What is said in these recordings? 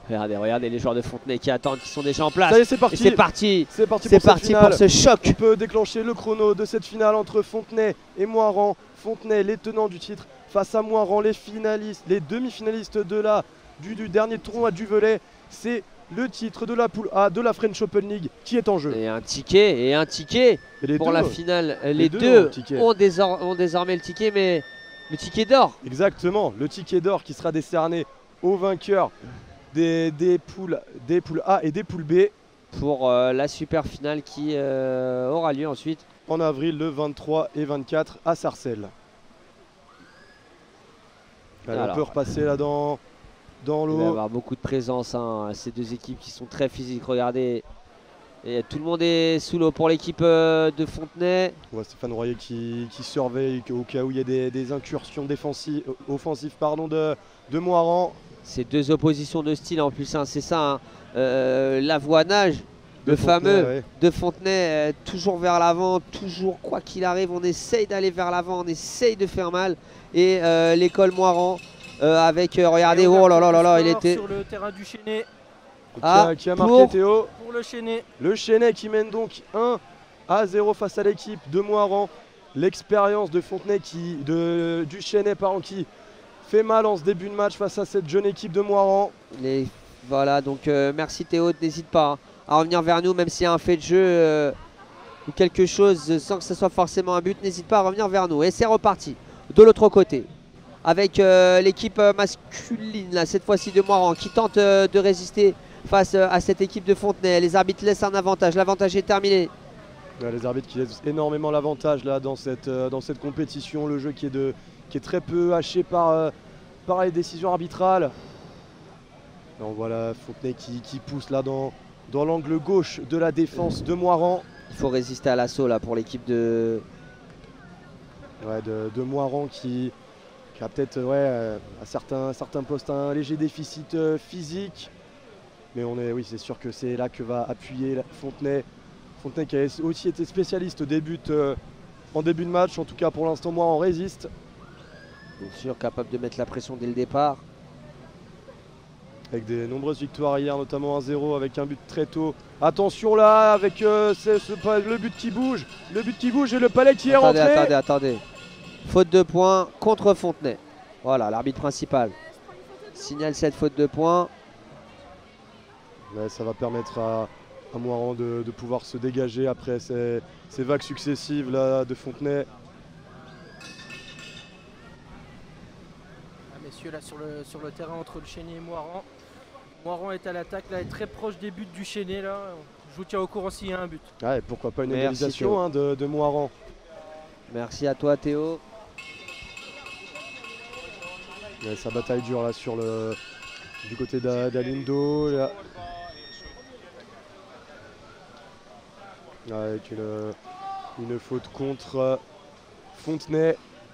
Regardez les joueurs de Fontenay qui attendent, qui sont déjà en place. Ça y est, c'est parti. C'est parti. C'est parti, pour ce choc. On peut déclencher le chrono de cette finale entre Fontenay et Moirans. Fontenay, les tenants du titre, face à Moirans, les finalistes, les demi-finalistes du dernier tournoi du Velay. C'est le titre de la poule A de la French Open League qui est en jeu. Et un ticket pour la finale. Les deux ont désormais le ticket, mais le ticket d'or. Exactement, le ticket d'or qui sera décerné aux vainqueurs des poules A et des poules B. Pour la super finale qui aura lieu ensuite. En avril, le 23 et 24 à Sarcelles. On peut repasser là dans l'eau. Il va y avoir beaucoup de présence, hein, ces deux équipes qui sont très physiques. Regardez, et tout le monde est sous l'eau pour l'équipe de Fontenay. On voit Stéphane Royer qui surveille au cas où il y a des incursions offensives de Moirans. Ces deux oppositions de style en plus, hein, c'est ça, hein, l'avoinage, le fameux de Fontenay, toujours vers l'avant, toujours quoi qu'il arrive, on essaye d'aller vers l'avant, on essaye de faire mal. Et l'école Moirans avec, regardez, oh là là là là, il était sur le terrain du Chénet. Qui a marqué Théo. Pour le Chénet. Le Chénet qui mène donc 1-0 face à l'équipe de Moirans. L'expérience de Fontenay du Chénet qui fait mal en ce début de match face à cette jeune équipe de Moirans. Voilà, donc merci Théo, n'hésite pas à revenir vers nous, même s'il y a un fait de jeu ou quelque chose sans que ce soit forcément un but, n'hésite pas à revenir vers nous. Et c'est reparti de l'autre côté avec l'équipe masculine, là, cette fois-ci de Moirans, qui tente de résister face à cette équipe de Fontenay. Les arbitres laissent un avantage, l'avantage est terminé. Les arbitres qui laissent énormément l'avantage là dans cette compétition, le jeu qui est très peu haché par les décisions arbitrales. Donc voilà Fontenay qui pousse là dans l'angle gauche de la défense de Moirans. Il faut résister à l'assaut là pour l'équipe de Moirans qui a peut-être à certains postes un léger déficit physique. Mais c'est sûr que c'est là que va appuyer Fontenay. Fontenay qui a aussi été spécialiste en début de match. En tout cas pour l'instant Moirans résiste. Bien sûr, capable de mettre la pression dès le départ. Avec des nombreuses victoires hier, notamment 1-0 avec un but très tôt. Attention là, avec le but qui bouge. Le but qui bouge et le palais qui est rentré. Attendez. Faute de points contre Fontenay. Voilà, l'arbitre principal signale cette faute de points. Ça va permettre à Moirans de pouvoir se dégager après ces vagues successives là, de Fontenay. Messieurs, là sur le terrain entre le Chénet et Moirans. Moirans est à l'attaque, là, est très proche des buts du Chénet. Là. Je vous tiens au courant s'il y a un but. Et pourquoi pas une égalisation de Moirans. Merci à toi Théo. Sa bataille dure là du côté d'Alindo. Avec une faute contre Fontenay.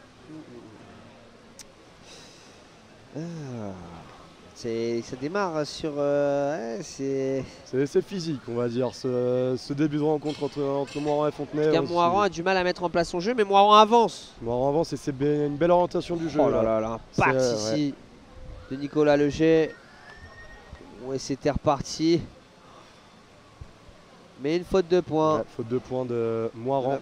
Ça démarre sur... c'est physique, on va dire, ce début de rencontre entre Moirans et Fontenay. Moirans a du mal à mettre en place son jeu, mais Moirans avance. Moirans avance et c'est une belle orientation du jeu. Oh là là, l'impact ici de Nicolas Leger. Ouais, c'était reparti. Mais une faute de points. Faute de points de Moirans.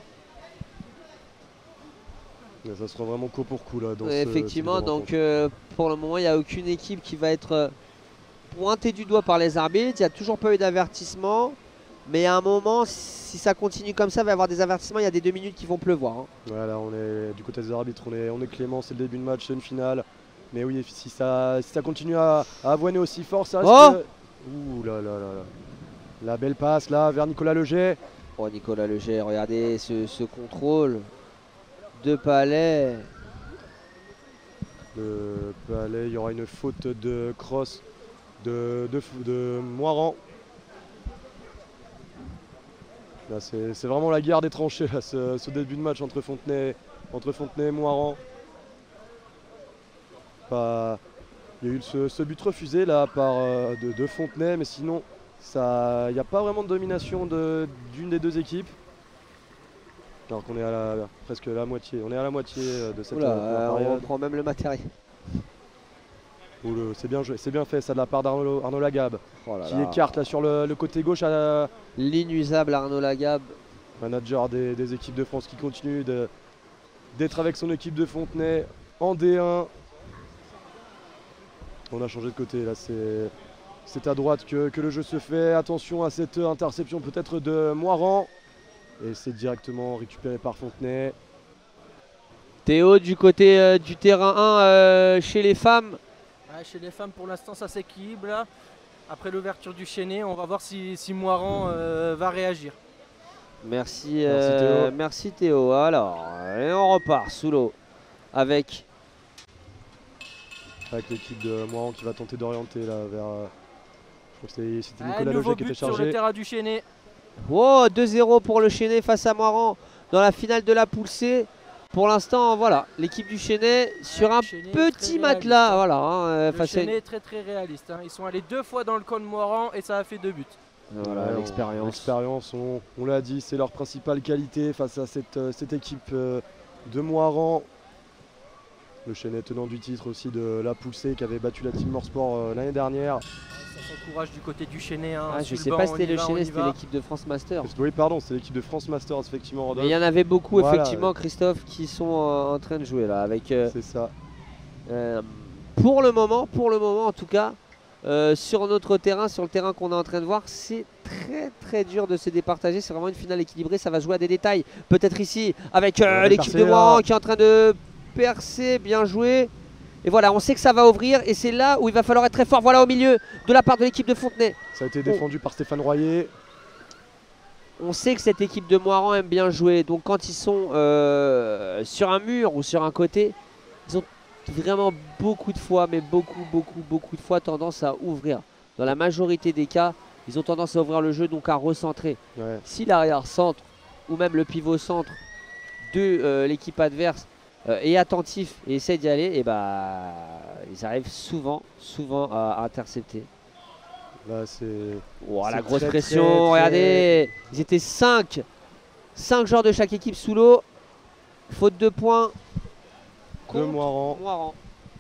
Ça sera vraiment coup pour coup là. Effectivement, donc pour le moment, il n'y a aucune équipe qui va être pointée du doigt par les arbitres. Il n'y a toujours pas eu d'avertissement. Mais à un moment, si ça continue comme ça, il va y avoir des avertissements. Il y a des 2 minutes qui vont pleuvoir. Hein. Voilà, on est du côté des arbitres, on est clément, c'est le début de match, c'est une finale. Mais oui, si ça continue à avoiner aussi fort, ça risque Ouh là là là là. La belle passe là vers Nicolas Leger. Oh Nicolas Leger, regardez ce contrôle de Palais. Il y aura une faute de cross de Moirans. Là c'est vraiment la guerre des tranchées là, ce début de match entre Fontenay et Moirans. Il y a eu ce but refusé là de Fontenay, mais sinon il n'y a pas vraiment de domination d'une des deux équipes. Alors qu'on est presque à la moitié. On est à la moitié de cette période. On prend même le matériel. C'est bien joué, c'est bien fait ça de la part d'Arnaud Lagab. Oh là Qui là. écarte là sur le côté gauche à L'inusable Arnaud Lagab. manager des équipes de France qui continue d'être avec son équipe de Fontenay en D1. On a changé de côté là, c'est à droite que le jeu se fait. Attention à cette interception peut-être de Moiran. Et c'est directement récupéré par Fontenay. Théo du côté du terrain 1 chez les femmes. Ouais, chez les femmes pour l'instant ça s'équilibre là. Après l'ouverture du Chénet, on va voir si Moiran va réagir. Merci, Théo. merci Théo. Alors, et on repart sous l'eau avec L'équipe de Moiran qui va tenter d'orienter là vers. Je crois que c'était Nicolas nouveau Loger qui était but sur le chargé. terrain du Chénet. oh, 2-0 pour le Chénet face à Moiran dans la finale de la poule C. Pour l'instant, voilà, l'équipe du Chénet sur un Chénet petit très matelas. réaliste, hein. Voilà, hein, Le face à Chénet est très réaliste. Hein. Ils sont allés 2 fois dans le camp de Moiran et ça a fait 2 buts. voilà, Ouais, l'expérience. L'expérience, on l'a dit, c'est leur principale qualité face à cette équipe de Moiran. Le Chénet tenant du titre aussi de la poule C qui avait battu la Team Morsport l'année dernière. Ça s'encourage du côté du Chénet. Hein. Ah, je Sur sais le pas banc, si on c'était y le va, on Chénet, y c'était va. l'équipe de France Master. Oui, pardon, c'est l'équipe de France Masters effectivement, Mais Rodolphe. il y en avait beaucoup, Voilà, effectivement, ouais. Christophe, qui sont en train de jouer là. Avec, C'est ça. pour le moment, en tout cas, sur notre terrain, sur le terrain qu'on est en train de voir, c'est très dur de se départager. C'est vraiment une finale équilibrée. Ça va jouer à des détails. Peut-être ici avec l'équipe de percer, Moiran là. qui est en train de percer. Bien joué. Et voilà, on sait que ça va ouvrir. Et c'est là où il va falloir être très fort. Voilà, au milieu de la part de l'équipe de Fontenay. Ça a été défendu par Stéphane Royer. On sait que cette équipe de Moiran aime bien jouer. Donc quand ils sont sur un mur ou sur un côté, ils ont vraiment beaucoup de fois, mais beaucoup de fois tendance à ouvrir. Dans la majorité des cas, ils ont tendance à ouvrir le jeu, donc à recentrer. Ouais. Si l'arrière centre ou même le pivot centre de l'équipe adverse est attentif et essaie d'y aller, et bah ils arrivent souvent à intercepter. Là, c'est. Oh, la C'est grosse très, pression, très, regardez, ils étaient 5 joueurs de chaque équipe sous l'eau. Faute de points De contre Moiran. Moiran.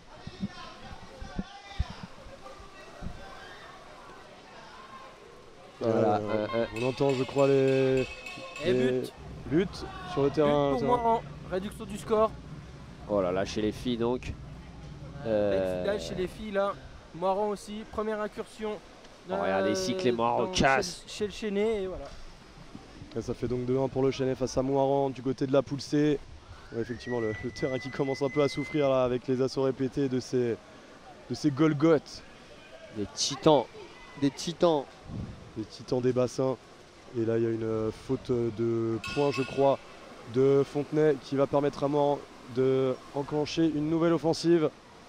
Voilà, On entend, je crois, les Et buts sur le terrain. but pour Moiran. Réduction du score. Oh là là, chez les filles donc. Belle finale chez les filles là. Moiran aussi. Première incursion. Oh, regardez ici Clément casse. Chez le Chénet et voilà. Et ça fait donc 2-1 pour le Chénet face à Moiran du côté de la poule C. Ouais, effectivement, le terrain qui commence un peu à souffrir là, avec les assauts répétés de ces Golgoth, Des titans. les titans des bassins. Et là, il y a une faute de points, je crois, de Fontenay qui va permettre à Moiran de enclencher une nouvelle offensive.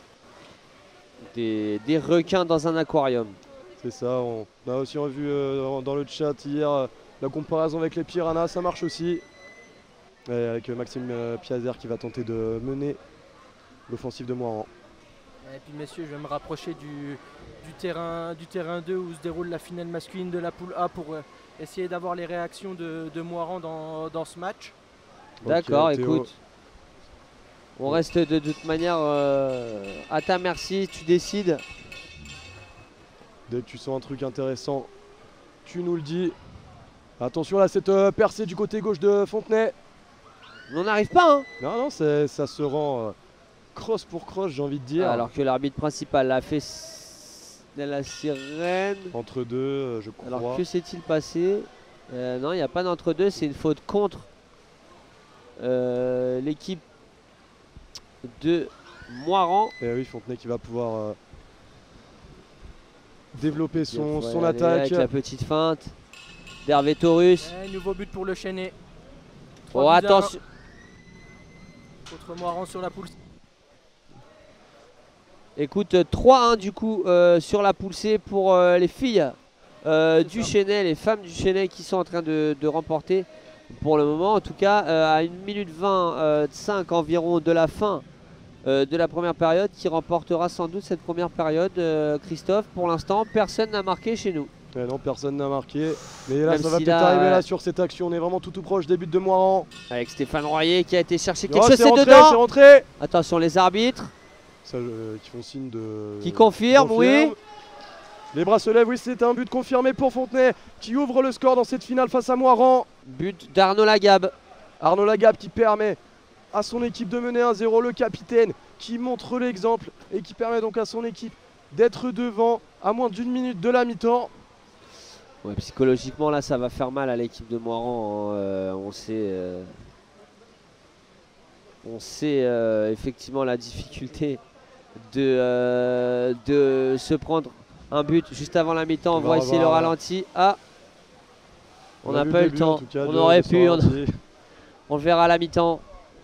Des requins dans un aquarium. C'est ça, on a aussi revu dans le chat hier la comparaison avec les piranhas, ça marche aussi. Et avec Maxime Piazer qui va tenter de mener l'offensive de Moiran. Et puis messieurs, je vais me rapprocher du terrain 2 où se déroule la finale masculine de la poule A pour essayer d'avoir les réactions de Moiran dans ce match. D'accord, Ok, Théo. écoute. On reste de toute manière à ta merci, tu décides. Dès que tu sens un truc intéressant, tu nous le dis. Attention là, cette percée du côté gauche de Fontenay. On n'arrive pas, hein. Non, ça se rend cross pour cross, j'ai envie de dire. Alors que l'arbitre principal a fait la sirène. Entre deux, je crois. Alors que s'est-il passé? Non, il n'y a pas d'entre-deux, c'est une faute contre l'équipe de Moiran. Et oui, Fontenay qui va pouvoir développer son Allez, attaque. avec la petite feinte d'Hervé Taurus. Et nouveau but pour le Chénet. Oh, 3 buts à 1 attention. contre Moiran sur la poule. Écoute, 3-1 du coup sur la poule C pour les filles du ça. Chénet, les femmes du Chénet qui sont en train de remporter pour le moment. En tout cas, à 1 minute 25 environ de la fin de la première période, qui remportera sans doute cette première période. Christophe, pour l'instant, personne n'a marqué chez nous. Non, personne n'a marqué. Mais là, Même ça va si peut-être là, arriver ouais. là sur cette action. On est vraiment tout proche des buts de Moiran. Avec Stéphane Royer qui a été chercher quelque Oh, chose, c'est c'est rentré, dedans. c'est rentré. Attention les arbitres. qui font signe de... Qui confirme, oui. Les bras se lèvent, oui, c'est un but confirmé pour Fontenay qui ouvre le score dans cette finale face à Moirans. But d'Arnaud Lagab. Arnaud Lagab qui permet à son équipe de mener 1-0, le capitaine qui montre l'exemple et qui permet donc à son équipe d'être devant à moins d'1 minute de la mi-temps. Ouais, psychologiquement, là, ça va faire mal à l'équipe de Moirans. On sait effectivement la difficulté de se prendre un but juste avant la mi-temps. On va essayer le ralenti. Ah, on n'a pas eu le temps. On aurait pu. On le verra à la mi-temps.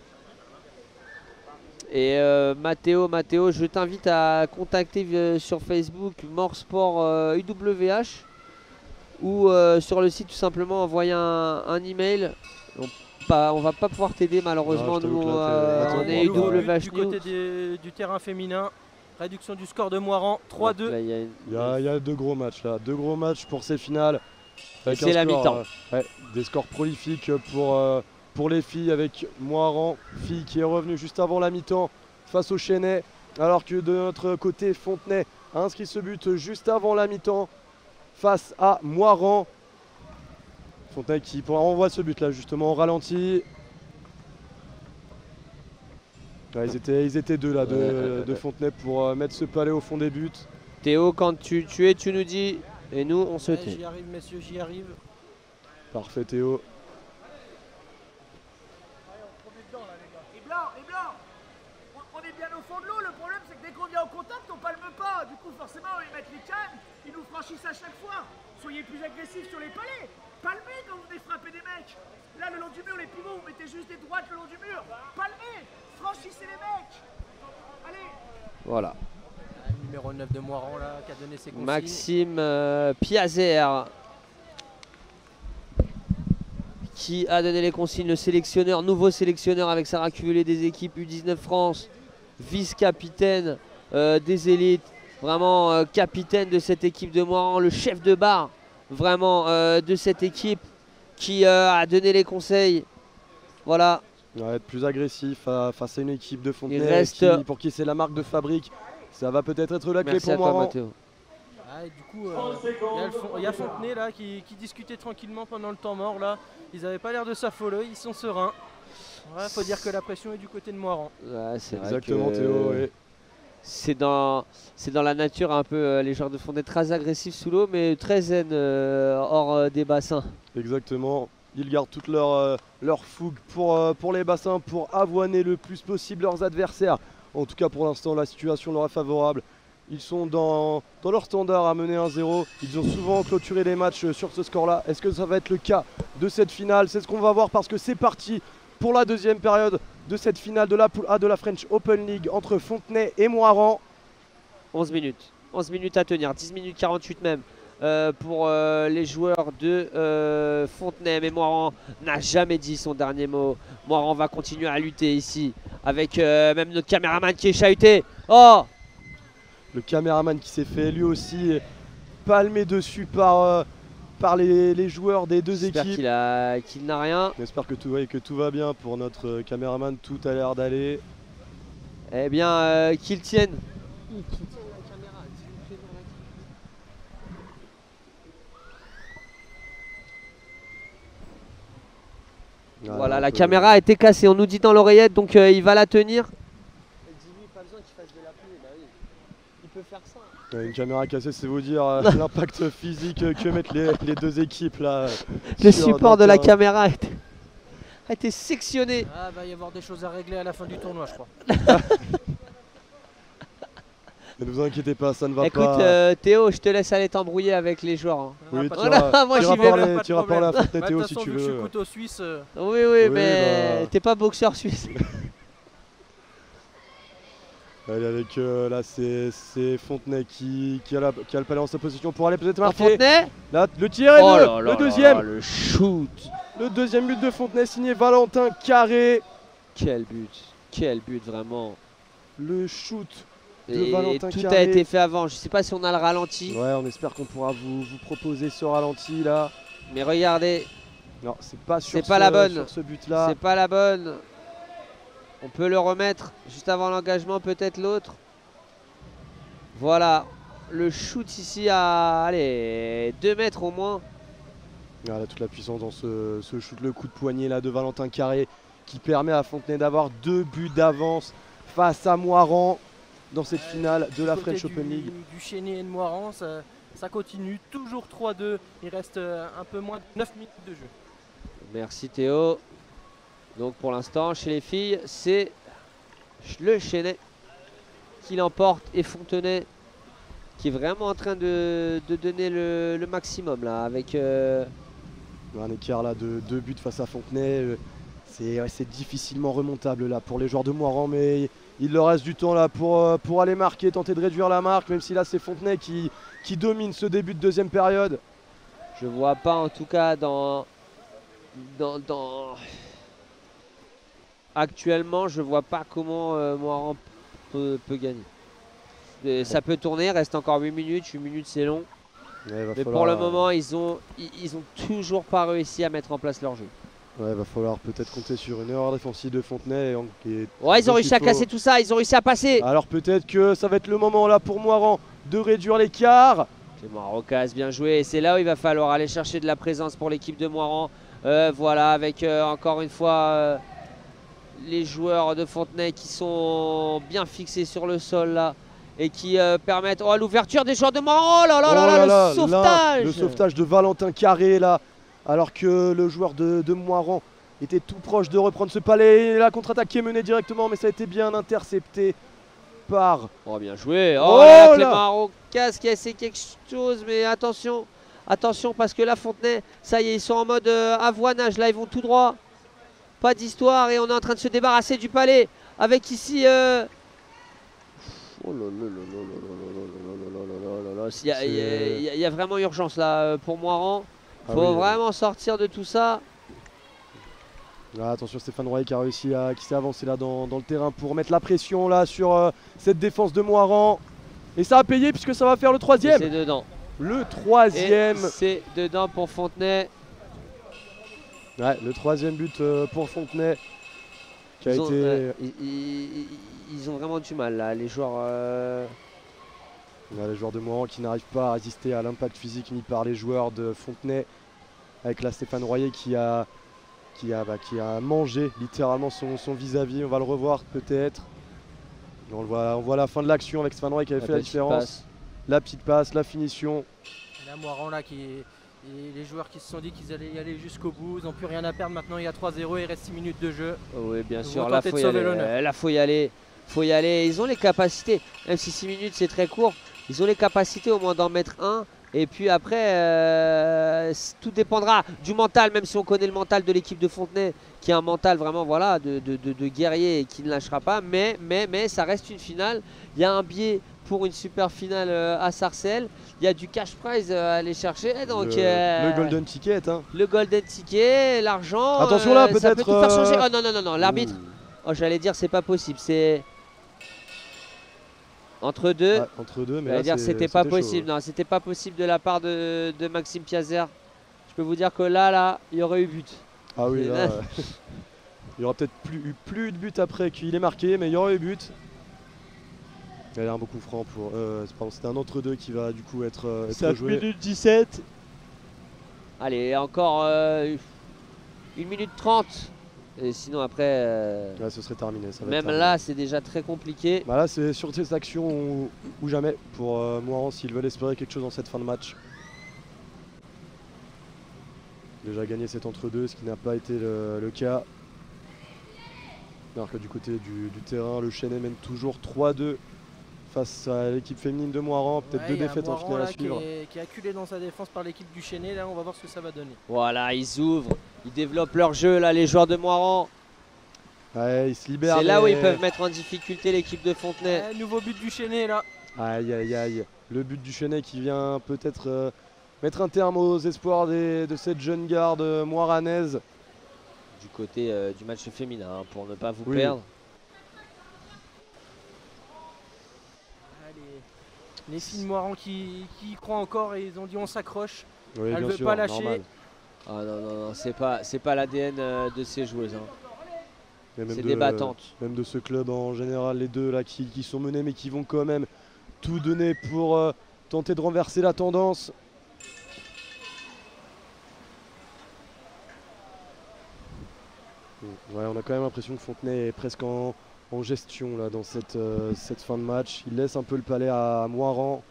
Et Mathéo, je t'invite à contacter sur Facebook Morsport UWH ou sur le site tout simplement envoyer un email. On va pas pouvoir t'aider malheureusement. Nous, on est UWH du côté du terrain féminin. Réduction du score de Moirans, 3-2. Il y a 2 gros matchs là, 2 gros matchs pour ces finales. C'est la mi-temps. Des scores prolifiques pour les filles avec Moirans, fille qui est revenue juste avant la mi-temps face au Chesnay. Alors que de notre côté, Fontenay a inscrit ce but juste avant la mi-temps face à Moirans. Fontenay qui envoie ce but là justement au ralenti. Ouais, ils étaient deux là de Fontenay pour mettre ce palais au fond des buts. Théo, quand tu es, tu nous dis, et nous on se tait. J'y arrive messieurs, j'y arrive. Parfait Théo. Et blanc, on est bien au fond de l'eau, le problème c'est que dès qu'on vient au contact on palme pas, du coup forcément ils mettent les cannes, ils nous franchissent à chaque fois. Soyez plus agressifs sur les palais, palmez quand vous venez frapper des mecs. Là le long du mur, les pivots, vous mettez juste des droites le long du mur, palmez, franchissez les mecs. Allez. Voilà. Numéro 9 de Moirans là, qui a donné ses consignes. Maxime Piazer qui a donné les consignes, le sélectionneur, nouveau sélectionneur avec Sarah Cuvelier des équipes U19 France, vice-capitaine des élites, vraiment capitaine de cette équipe de Moirans, le chef de barre vraiment de cette équipe qui a donné les conseils. Voilà. Ouais, être plus agressif face à une équipe de Fontenay pour qui c'est la marque de fabrique. Ça va peut-être être la clé pour Moirans. Ah, et du coup, il y a Fontenay là qui discutait tranquillement pendant le temps mort là. Ils n'avaient pas l'air de s'affoler, ils sont sereins. Ouais, faut dire que la pression est du côté de Moirans. Ouais, c'est exactement Théo. Ouais. C'est dans la nature un peu les joueurs de Fontenay très agressifs sous l'eau, mais très zen hors des bassins. Exactement. Ils gardent toute leur fougue pour les bassins, pour avoiner le plus possible leurs adversaires. En tout cas, pour l'instant, la situation leur est favorable. Ils sont dans leur standard à mener 1-0. Ils ont souvent clôturé les matchs sur ce score-là. Est-ce que ça va être le cas de cette finale? C'est ce qu'on va voir parce que c'est parti pour la deuxième période de cette finale de la poule A de la French Open League entre Fontenay et Moirans. 11 minutes. 11 minutes à tenir, 10 minutes 48 même pour les joueurs de Fontenay. Mais Moirans n'a jamais dit son dernier mot. Moirans va continuer à lutter ici avec même notre caméraman qui est chahuté. Oh! Le caméraman qui s'est fait lui aussi palmer dessus par les joueurs des deux équipes. J'espère qu'il n'a rien. J'espère que tout va bien pour notre caméraman. Tout a l'air d'aller. Eh bien, qu'il tienne. Voilà, la caméra a été cassée. On nous dit dans l'oreillette, donc il va la tenir. Dis-lui, pas besoin qu'il fasse de la pluie. Bah oui. Il peut faire ça. Une caméra cassée, c'est vous dire l'impact physique que mettent les deux équipes là. Le support de la caméra a été sectionné. Ah, va y avoir des choses à régler à la fin du tournoi, je crois. Ne vous inquiétez pas, ça ne va pas. Écoute, Théo, je te laisse aller t'embrouiller avec les joueurs. Hein. Oui, moi j'y vais. Tu iras parler à Fontenay, Théo, si tu veux. Je suis couteau suisse. Oui, mais t'es pas boxeur suisse. Allez, avec là, c'est Fontenay qui a le palais en sa position pour aller peut-être marquer. Fontenay Là, le tir est le deuxième. Le shoot. Le deuxième but de Fontenay signé Valentin Carré. Quel but vraiment. Le shoot. Et tout a été fait avant. Je sais pas si on a le ralenti. Ouais, on espère qu'on pourra vous proposer ce ralenti là. Mais regardez. Non, c'est pas la bonne. Sur ce but là. C'est pas la bonne. On peut le remettre juste avant l'engagement, peut-être l'autre. Voilà, le shoot ici à allez, 2 mètres au moins. Voilà, toute la puissance dans ce shoot, le coup de poignet là de Valentin Carré qui permet à Fontenay d'avoir 2 buts d'avance face à Moirans dans cette finale de la French Open League. Du Chénet et de Moirans, ça continue, toujours 3-2, il reste un peu moins de 9 minutes de jeu. Merci Théo. Donc pour l'instant, chez les filles, c'est le Chénet qui l'emporte et Fontenay qui est vraiment en train de donner le maximum là avec un écart là de 2 buts face à Fontenay. C'est difficilement remontable là pour les joueurs de Moirans, mais il leur reste du temps là pour aller marquer, tenter de réduire la marque, même si là c'est Fontenay qui domine ce début de deuxième période. Je vois pas en tout cas actuellement je vois pas comment Moirans peut gagner. Ça peut tourner, reste encore 8 minutes, 8 minutes c'est long. Mais pour le moment ils ont toujours pas réussi à mettre en place leur jeu. Ouais, va falloir peut-être compter sur une erreur défensive de Fontenay. Ouais, ils ont réussi à casser tout ça, ils ont réussi à passer. Alors peut-être que ça va être le moment là pour Moirans de réduire l'écart. Clément Rocas, bien joué. Et c'est là où il va falloir aller chercher de la présence pour l'équipe de Moirans. Voilà, avec encore une fois les joueurs de Fontenay qui sont bien fixés sur le sol là. Et qui permettent l'ouverture des joueurs de Moirans. Oh là là là là, le sauvetage. Le sauvetage de Valentin Carré là. Alors que le joueur de Moirans était tout proche de reprendre ce palais. Et la contre-attaque est menée directement, mais ça a été bien intercepté par... Oh, bien joué. Oh là, Clément Rocas qui a essayé quelque chose, mais attention. Attention parce que là, Fontenay, ça y est, ils sont en mode avoinage. Là, ils vont tout droit. Pas d'histoire et on est en train de se débarrasser du palais. Avec ici... Oh là là là là là là là là là là. Il y a vraiment urgence là pour Moirans. Faut vraiment sortir de tout ça. Ah, attention, Stéphane Royer qui s'est avancé là dans le terrain pour mettre la pression là sur cette défense de Moirans. Et ça a payé puisque ça va faire le troisième. C'est dedans. Le troisième. C'est dedans pour Fontenay. Ouais, le troisième but pour Fontenay. Ils ont vraiment du mal là, les joueurs. Les joueurs de Moirans qui n'arrivent pas à résister à l'impact physique mis par les joueurs de Fontenay. Avec là Stéphane Royer qui a mangé littéralement son vis-à-vis. On va le revoir peut-être. On voit la fin de l'action avec Stéphane Royer qui avait fait la différence. La petite passe, la finition. Et là Moirans là et les joueurs qui se sont dit qu'ils allaient y aller jusqu'au bout, ils n'ont plus rien à perdre maintenant, il y a 3-0, il reste 6 minutes de jeu. Oui bien sûr, là faut y aller. Là faut y aller. Faut y aller. Ils ont les capacités, même si 6 minutes c'est très court, ils ont les capacités au moins d'en mettre un. Et puis après, tout dépendra du mental, même si on connaît le mental de l'équipe de Fontenay, qui a un mental vraiment voilà, de guerrier et qui ne lâchera pas. Mais ça reste une finale. Il y a un biais pour une super finale à Sarcelles. Il y a du cash prize à aller chercher. Donc, le golden ticket. Hein. Le golden ticket, l'argent. Attention là, ça peut peut-être. Tout faire changer. Oh non, l'arbitre. Oh, j'allais dire, c'est pas possible. C'est. Entre deux, mais là, c'était pas possible. Non, c'était pas possible de la part de Maxime Piazer. Je peux vous dire que là, il y aurait eu but. Ah oui, là, il y aura peut-être plus de but après qu'il est marqué, mais il y aurait eu but. Il y a un beau coup franc pour. C'était un entre-deux qui va du coup être 5 joué. minutes 17. Allez, encore 1 minute 30. Et sinon après, ouais, ce serait terminé. Ça va même là, c'est déjà très compliqué. Bah là, c'est sur ces actions ou jamais pour Moirans s'ils veulent espérer quelque chose dans cette fin de match. Déjà gagné cet entre-deux, ce qui n'a pas été le cas. Alors que du côté du terrain, le Chénet mène toujours 3-2 face à l'équipe féminine de Moirans. Peut-être 2 défaites en finale à suivre. Qui est acculé dans sa défense par l'équipe du Chénet. Là, on va voir ce que ça va donner. Voilà, ils ouvrent, ils développent leur jeu, là, les joueurs de Moirans. Ouais, ils se libèrent. C'est là où ils peuvent mettre en difficulté l'équipe de Fontenay. Ouais, nouveau but du Chénet, là. Aïe, aïe, aïe. Le but du Chénet qui vient peut-être mettre un terme aux espoirs de cette jeune garde moiranaise. Du côté du match féminin, hein, pour ne pas vous perdre. Les filles de Moirans qui y croient encore et ils ont dit on s'accroche. Oui, elle ne veut pas lâcher. Normal. Ah non, c'est pas l'ADN de ces joueuses. Hein. C'est des battantes. Même de ce club en général, les deux là qui sont menés mais qui vont quand même tout donner pour tenter de renverser la tendance. Ouais, on a quand même l'impression que Fontenay est presque en gestion là, dans cette fin de match. Il laisse un peu le palais à Moirans.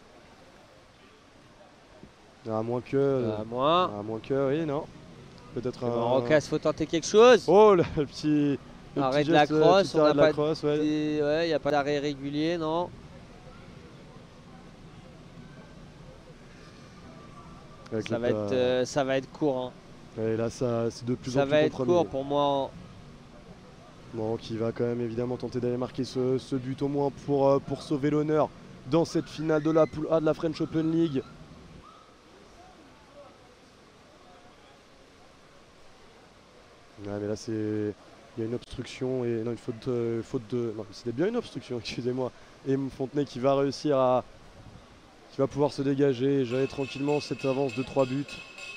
À moins que, oui, non. Peut-être un... Marocas, faut tenter quelque chose. Oh, le petit arrêt de geste, la crosse, petit arrêt de la crosse, ouais. Il n'y a pas d'arrêt régulier, non. Ça va être court. Hein. Et là, c'est de plus en plus ça va être compromis. court pour moi. Bon, qui va quand même évidemment tenter d'aller marquer ce but au moins pour sauver l'honneur dans cette finale de la poule A de la French Open League. Ouais, mais là il y a une obstruction et non, une faute de non, c'était bien une obstruction, excusez-moi. Et Fontenay qui va réussir qui va pouvoir se dégager et gérer tranquillement cette avance de 3 buts.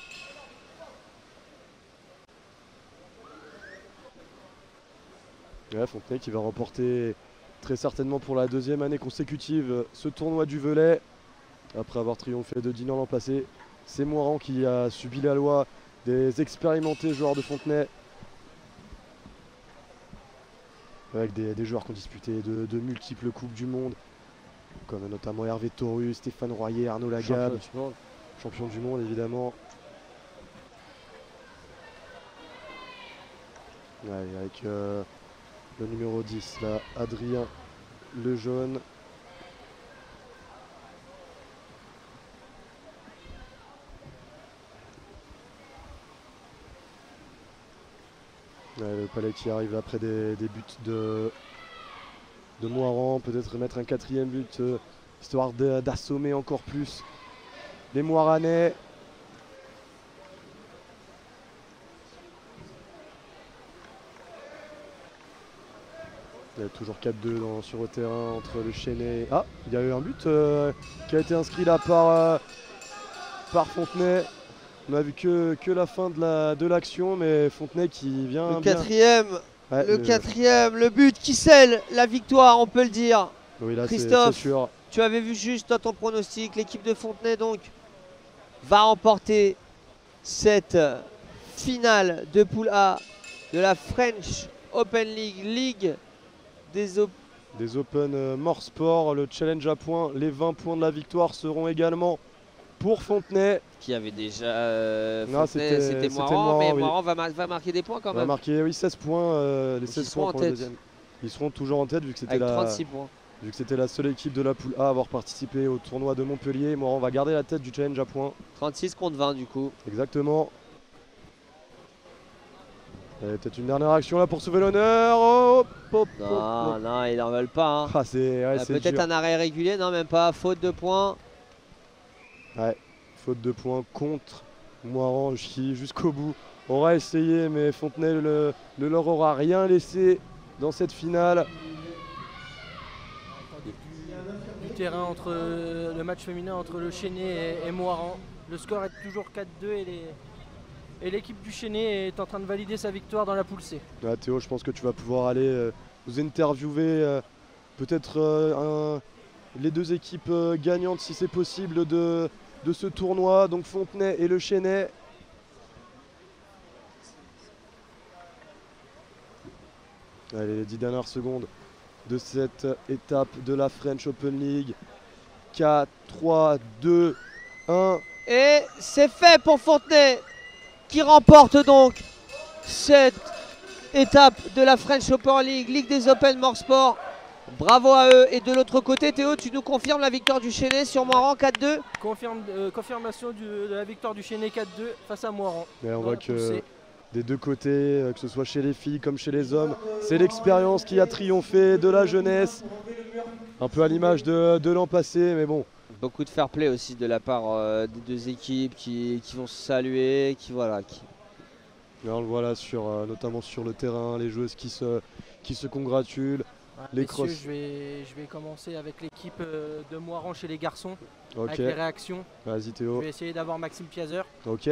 Ouais, Fontenay qui va remporter très certainement pour la 2e année consécutive ce tournoi du Velay. Après avoir triomphé de Dinan l'an passé, c'est Moirans qui a subi la loi des expérimentés joueurs de Fontenay. Avec des joueurs qui ont disputé de multiples Coupes du Monde, comme notamment Hervé Taurus, Stéphane Royer, Arnaud Lagab, champion du monde évidemment. Ouais, avec le numéro 10 là, Adrien Lejaune. Ouais, le palais qui arrive après des buts de Moirans, peut-être mettre un 4e but, histoire d'assommer encore plus les Moiranais. Il y a toujours 4-2 sur le terrain entre le Chesnay. Ah, il y a eu un but qui a été inscrit là par Fontenay. On a vu que la fin de l'action, mais Fontenay qui vient. Le quatrième, ouais, le but qui scelle la victoire, on peut le dire. Oui, là, Christophe, c'est sûr. Tu avais vu juste dans ton pronostic, l'équipe de Fontenay donc va remporter cette finale de poule A de la French Open League, des Open Morsport, le challenge à points. Les 20 points de la victoire seront également pour Fontenay. Qui avait déjà non, c'était Moirans, mais oui. Moirans va marquer des points quand même. Va marquer, oui, 16 points, les 16 points pour le deuxième. Ils seront toujours en tête vu que c'était 36 points. Vu que c'était la seule équipe de la poule A à avoir participé au tournoi de Montpellier. Moirans va garder la tête du challenge à points. 36 contre 20 du coup. Exactement. Peut-être une dernière action là pour sauver l'honneur. Non, ils n'en veulent pas. Hein. Ah, peut-être un arrêt régulier, non même pas. Faute de points. Ouais, faute de points contre Moirans qui jusqu'au bout aura essayé, mais Fontenay ne leur aura rien laissé dans cette finale. Du terrain entre le match féminin entre le Chesnay et Moirans. Le score est toujours 4-2 et l'équipe du Chesnay est en train de valider sa victoire dans la poule C. Ouais, Théo, je pense que tu vas pouvoir aller vous interviewer peut-être les deux équipes gagnantes si c'est possible de ce tournoi, donc Fontenay et le Chesnay. Allez, les 10 dernières secondes de cette étape de la French Open League. 4, 3, 2, 1. Et c'est fait pour Fontenay qui remporte donc cette étape de la French Open League, Ligue des Open Morsport. Bravo à eux. Et de l'autre côté, Théo, tu nous confirmes la victoire du Chesnay sur Moirans 4-2 ? Confirmation de la victoire du Chesnay 4-2 face à Moirans. Mais on voit que des deux côtés, que ce soit chez les filles comme chez les hommes, c'est l'expérience qui a triomphé de la jeunesse. Un peu à l'image de l'an passé, mais bon. Beaucoup de fair play aussi de la part des deux équipes qui vont se saluer, Là, on le voit là, notamment sur le terrain, les joueuses qui se congratulent. Les messieurs, je vais commencer avec l'équipe de Moirans chez les garçons, avec les réactions. Vas-y Théo. Je vais essayer d'avoir Maxime Piazeur. Ok.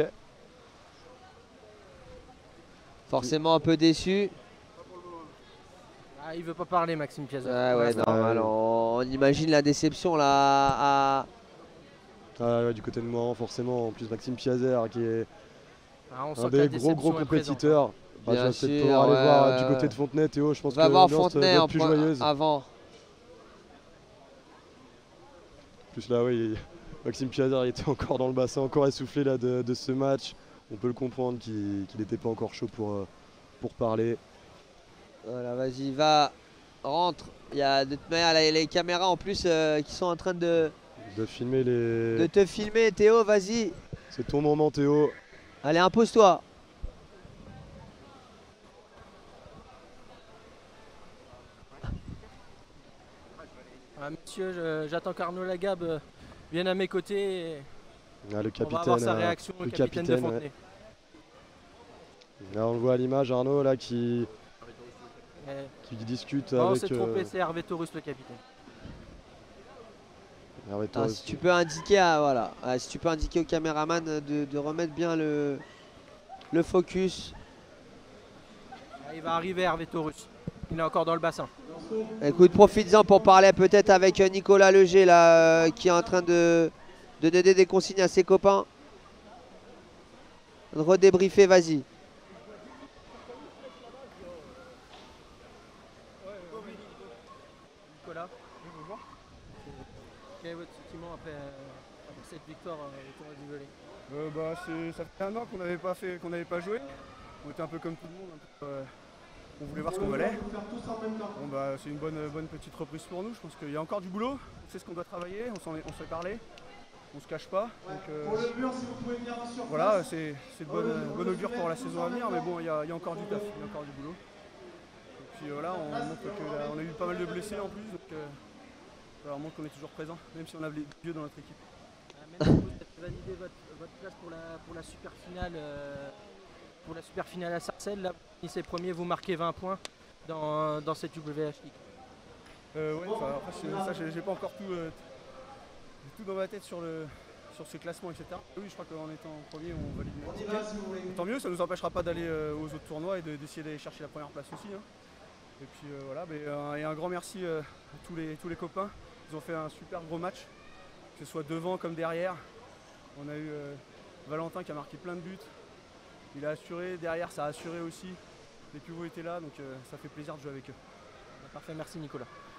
Forcément un peu déçu. Ah, il veut pas parler, Maxime Piazza. Ah ouais, normal. On imagine la déception là. Ah ouais, du côté de Moiran, forcément. En plus, Maxime Piazza, qui est Ah, on sent un que la des déception gros est présente, hein. compétiteurs. Bah, tu Bien vas peut-être sûr, pouvoir aller ouais, voir ouais, du côté ouais. de Fontenay, Théo. Je pense On va que voir l'ambiance Fontenay doit être plus joyeuse. avant. En plus là, oui, Maxime Piazza était encore dans le bassin, encore essoufflé là, de ce match. On peut le comprendre qu'il n'était pas encore chaud pour parler. Voilà, vas-y, va, rentre. Il y a de toute manière les caméras en plus qui sont en train de filmer les... te filmer. Théo, vas-y. C'est ton moment, Théo. Allez, impose-toi. Ah, messieurs, j'attends qu'Arnaud Lagab vienne à mes côtés. Et Ah, le on va avoir sa capitaine, réaction, le capitaine de Fontenay. Là, on le voit à l'image, Arnaud, là, qui discute Non, on avec... s'est trompé, c'est Hervé Taurus, le capitaine. Hervé Ah, Taurus. si tu peux indiquer, voilà. Ah, si tu peux indiquer au caméraman de remettre bien le focus. Ah, il va arriver, Hervé Taurus. Il est encore dans le bassin. Écoute, profites-en pour parler peut-être avec Nicolas Leger là, qui est en train de donner des consignes à ses copains. Redébriefer, vas-y. Nicolas, oui, bonjour. Quel est votre sentiment après cette victoire au tournoi du volley? Ça fait un an qu'on n'avait pas joué. On était un peu comme tout le monde. On voulait voir ce qu'on valait. Bon, c'est une bonne petite reprise pour nous. Je pense qu'il y a encore du boulot. On sait ce qu'on doit travailler. On s'est parlé. On se cache pas. Donc, voilà, c'est de bonne augure pour la saison à venir. Mais bon, il y a encore du taf. Il y a encore du boulot. Et puis voilà, on montre qu'on a eu pas mal de blessés en plus. Donc, on montre qu'on est toujours présent, même si on a des vieux dans notre équipe. Même si vous avez validé votre place pour la super finale. Pour la super finale à Sarcelles, là, vous finissez premier, vous marquez 20 points dans cette WH League. Après, j'ai pas encore tout dans ma tête sur ces classements, etc. Oui, je crois qu'en étant premier, on valide notre ticket. Tant mieux, ça ne nous empêchera pas d'aller aux autres tournois et d'essayer d'aller chercher la première place aussi. Hein. Et puis voilà, et un grand merci à tous les copains. Ils ont fait un super gros match, que ce soit devant comme derrière. On a eu Valentin qui a marqué plein de buts. Il a assuré, derrière ça a assuré aussi. Les pivots étaient là, donc ça fait plaisir de jouer avec eux. Parfait, merci Nicolas.